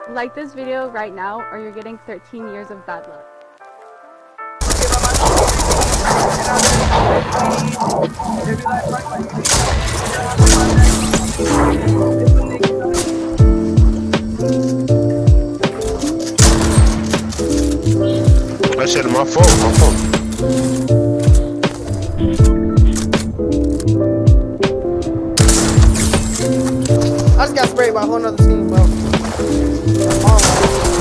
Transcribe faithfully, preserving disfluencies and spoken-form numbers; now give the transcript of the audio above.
Like this video right now or you're getting thirteen years of bad luck. That shit is my fault, my fault. I just got sprayed by a whole nother team, bro. Oh,